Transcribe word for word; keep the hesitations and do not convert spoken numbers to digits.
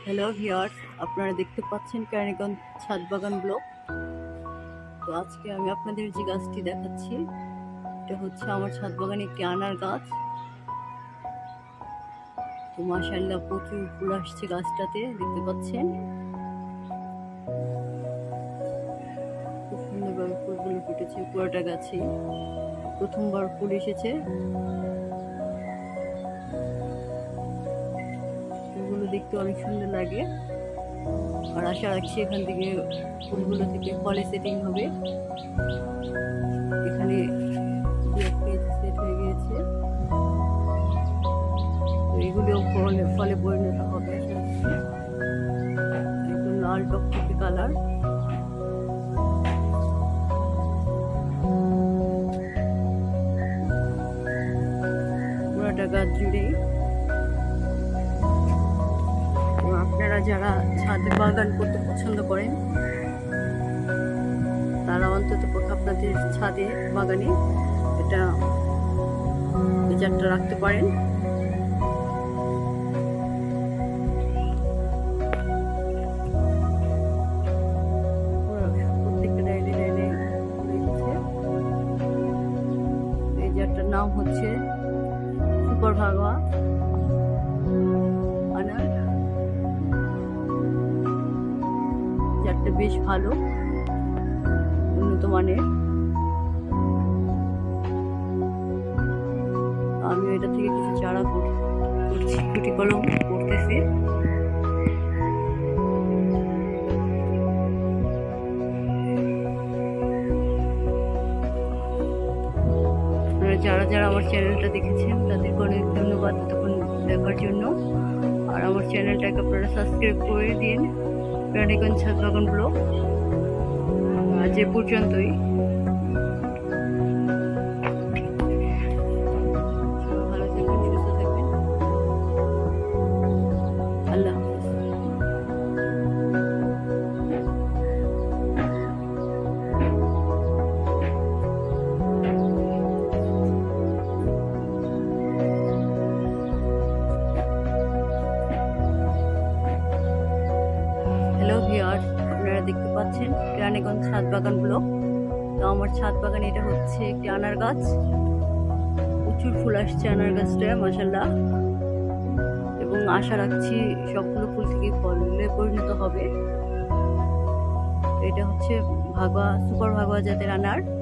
Hello viewers, আপনারা দেখতে পাচ্ছেন কেরানীগঞ্জ ছাদ বাগান ব্লগ। তো আজকে আমি আপনাদের যে গাছটি দেখাচ্ছি এটা হচ্ছে আমার ছাদ বাগানে একটি আনার গাছ। তো মাশাআল্লাহ প্রচুর ফুল আসছে গাছটাতে, দেখতে পাচ্ছেন খুব সুন্দরভাবে ফুলগুলো ফুটেছে। পুরোটা গাছে প্রথমবার ফুল এসেছে। ফুলগুলো দেখতে অনেক সুন্দর লাগে, আর আশা রাখছি এখান থেকে ফুলগুলো থেকে ফলে সেটিং হবে। এখানে সেট হয়ে গিয়েছে, তো এগুলো ফলে ফলে পরিণত হবে। একদম লাল টকটকে কালার। পুরোটা গাছ জুড়েই। আপনারা যারা ছাদে বাগান করতে পছন্দ করেন তারা অন্তত পক্ষে আপনাদের ছাদে বাগানে এটা এই চারটা রাখতে পারেন। প্রত্যেকটা লাইনে লাইনে রেখেছে। এই চারটার নাম হচ্ছে সুপার ভাগোয়া আনার। চারটা বেশ ভালো, উন্নত মানের। আমি এটা থেকে কিছু চারা করছি, কুটি কলম করতেছি। যারা যারা আমার চ্যানেলটা দেখেছেন তাদেরকে অনেক ধন্যবাদ তখন দেখার জন্য। আর আমার চ্যানেলটাকে আপনারা সাবস্ক্রাইব করে দিন, কেরানীগঞ্জ ছাদ বাগান ব্লগ। আজ এ পর্যন্তই। ভালো থাকবেন, সুস্থ থাকবেন। আল্লাহ হাফেজ। হ্যালো ভিউয়ার্স, আপনারা দেখতে পাচ্ছেন কেরানীগঞ্জ ছাদ বাগান ব্লগ। তো আমার ছাদ বাগানে এটা হচ্ছে একটি আনার গাছ। প্রচুর ফুল আসছে আনার গাছটা, মাশাআল্লাহ। এবং আশা রাখছি সবগুলো ফুল থেকে ফলে পরিণত হবে। এটা হচ্ছে ভাগোয়া, সুপার ভাগোয়া জাতের আনার।